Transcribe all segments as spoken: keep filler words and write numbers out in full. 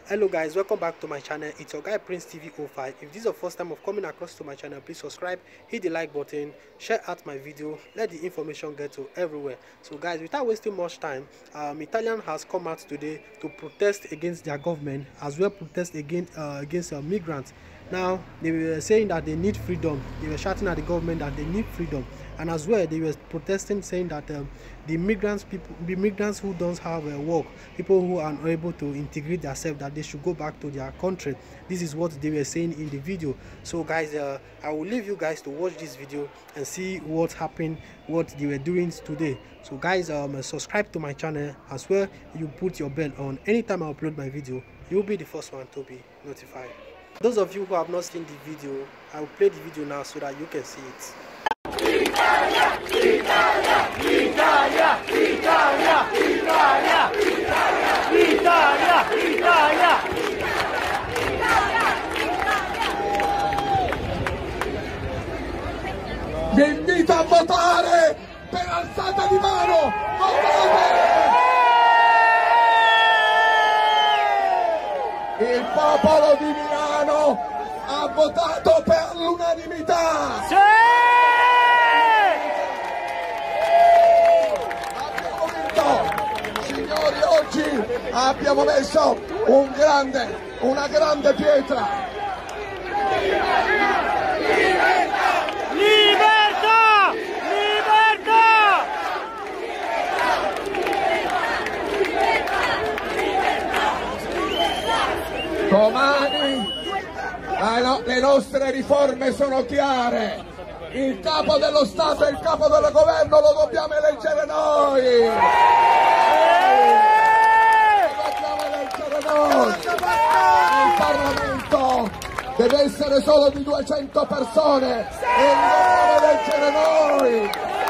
Hello guys, welcome back to my channel. It's your guy Prince T V oh five. If this is your first time of coming across to my channel, please subscribe, hit the like button, share out my video, let the information get to everywhere. So guys, without wasting much time, um Italian has come out today to protest against their government, as well protest against uh, against uh, migrants. Now they were saying that they need freedom. They were shouting at the government that they need freedom, and as well they were protesting, saying that um, the migrants people the migrants who don't have a work, people who are unable to integrate themselves, that they should go back to their country. This is what they were saying in the video. So guys, uh, I will leave you guys to watch this video and see what happened, what they were doing today. So guys, um subscribe to my channel, as well you put your bell on. Anytime I upload my video, you'll be the first one to be notified. Those of you who have not seen the video, I will play the video now so that you can see it. Italia, Italia, Italia, Italia, Italia, Italia, Italia, Italia. Vi invito a votare per alzata di mano. Votate! Il popolo di Milano ha votato per l'unanimità. Sì! Abbiamo vinto, signori. Oggi abbiamo messo un grande, una grande pietra. Libertà! Libertà! Libertà! Domani la no, le nostre riforme sono chiare. Il capo dello Stato e il capo del governo lo dobbiamo eleggere noi. Lo dobbiamo eleggere noi. Il Parlamento deve essere solo di duecento persone e lo dobbiamo eleggere noi.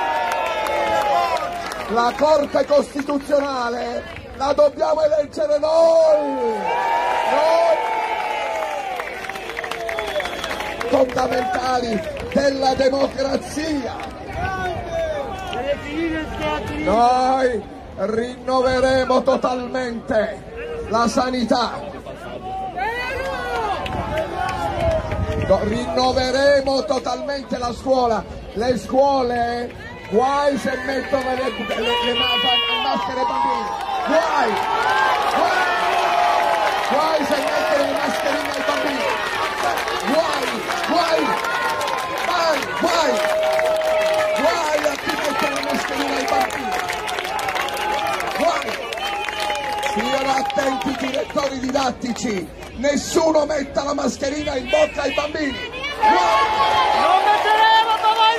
La Corte Costituzionale la dobbiamo eleggere noi. Noi fondamentali della democrazia. Noi rinnoveremo totalmente la sanità. No, rinnoveremo totalmente la scuola. Le scuole, guai se mettono le, le, le, le maschere ai bambini. Guai! Guai! Guai se mettono le mascherine ai bambini. Guai! Guai! Guai! Guai! Guai a chi mette le mascherine ai bambini. Guai! Stiano attenti i direttori didattici. Nessuno metta la mascherina in bocca ai bambini. Guai! Non metteremo a favore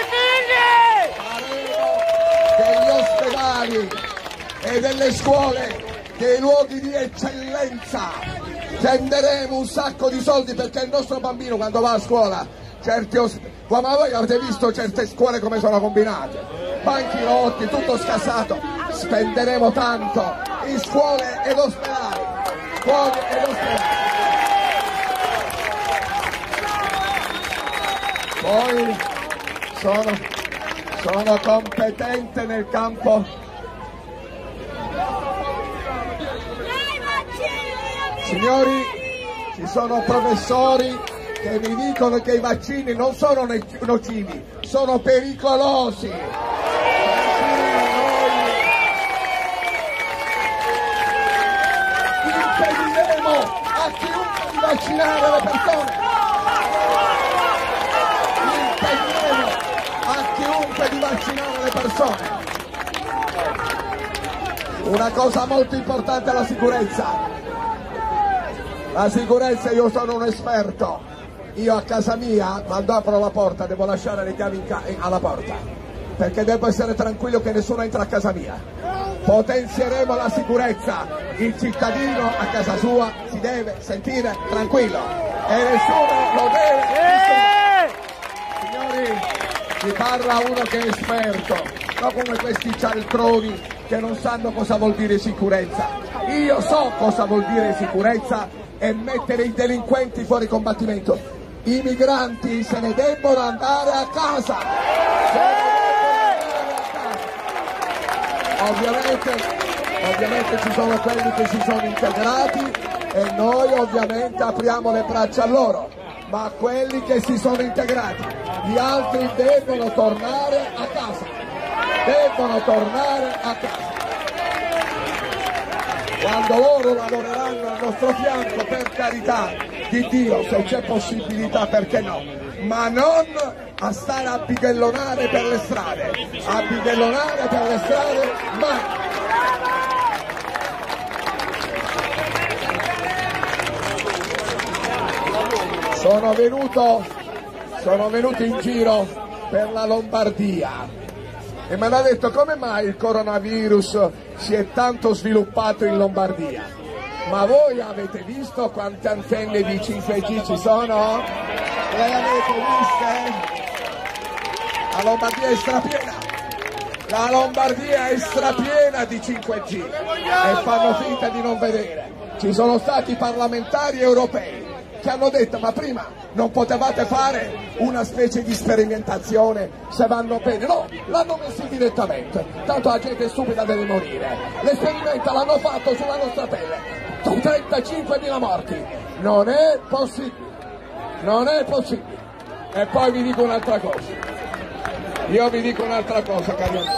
dei nostri figli! Faremo degli ospedali e delle scuole dei luoghi di eccellenza. Spenderemo un sacco di soldi perché il nostro bambino, quando va a scuola, certi ma voi avete visto certe scuole come sono combinate, banchi rotti, tutto scassato. Spenderemo tanto in scuole ed ospedali, scuole ed ospedali. Poi sono, sono competente nel campo. Signori, ci sono professori che mi dicono che i vaccini non sono nocivi, sono pericolosi. Impediremo a chiunque di vaccinare le persone. Impediremo a chiunque di vaccinare le persone. Una cosa molto importante è la sicurezza. La sicurezza, io sono un esperto. Io a casa mia, quando apro la porta, devo lasciare le chiavi in ca alla porta, perché devo essere tranquillo che nessuno entra a casa mia. Potenzieremo la sicurezza. Il cittadino a casa sua si deve sentire tranquillo e nessuno lo deve. Signori, vi parla uno che è esperto, non come questi cialtroni che non sanno cosa vuol dire sicurezza. Io so cosa vuol dire sicurezza e mettere i delinquenti fuori combattimento. I migranti se ne debbono andare a casa. Se ne debbono andare a casa. Ovviamente, ovviamente ci sono quelli che si sono integrati e noi ovviamente apriamo le braccia a loro, ma quelli che si sono integrati, gli altri devono tornare a casa, devono tornare a casa. Quando loro lavoreranno al nostro fianco, per carità di Dio, se c'è possibilità, perché no, ma non a stare a bighellonare per le strade, a bighellonare per le strade mai. Sono venuto, sono venuto in giro per la Lombardia e mi hanno detto: come mai il coronavirus si è tanto sviluppato in Lombardia? Ma voi avete visto quante antenne di cinque G ci sono? Le avete viste? La Lombardia è strapiena, la Lombardia è strapiena di cinque G e fanno finta di non vedere. Ci sono stati parlamentari europei che hanno detto: ma prima non potevate fare una specie di sperimentazione se vanno bene? No, l'hanno messo direttamente, tanto la gente stupida deve morire. L'esperimento l'hanno fatto sulla nostra pelle, con trentacinquemila morti. Non è possibile, non è possibile. E poi vi dico un'altra cosa, io vi dico un'altra cosa, cari amici.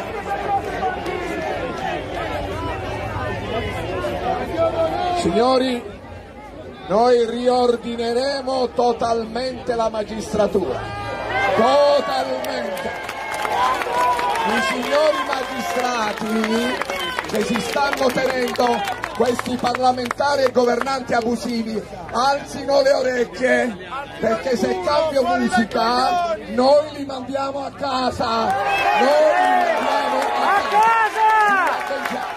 Signori, noi riordineremo totalmente la magistratura, totalmente. I signori magistrati che si stanno tenendo questi parlamentari e governanti abusivi alzino le orecchie, perché se cambio musica noi li mandiamo a casa, noi li mandiamo a casa.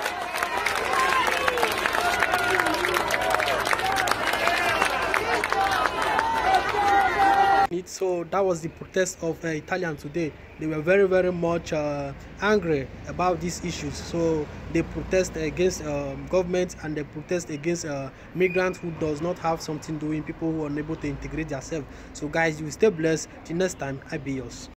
So that was the protest of uh, Italians today. They were very very much uh, angry about these issues, so they protest against uh, government, and they protest against uh, migrants who does not have something doing, people who are unable to integrate themselves. So guys, you stay blessed till next time. I be yours.